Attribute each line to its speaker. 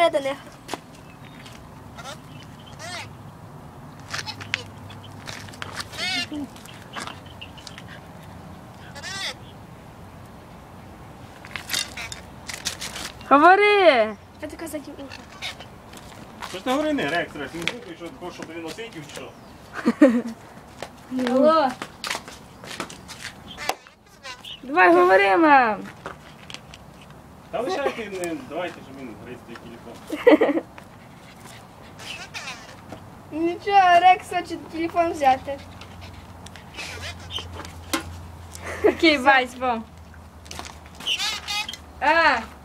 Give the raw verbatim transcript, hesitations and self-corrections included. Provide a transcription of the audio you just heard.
Speaker 1: говори до них.
Speaker 2: Говори!
Speaker 1: Я така за ухо.
Speaker 3: Що ж не говори, не, Рекс, Рекс, не слухай, що такого, щоб він осидів, чи що?
Speaker 1: Алло.
Speaker 2: Давай говори, мам!
Speaker 3: Та лишайте, не, давайте, щоб він гриз той телефон.
Speaker 1: Нічого, Рекс хоче телефон взяти.
Speaker 2: Окей, бай, бо. А!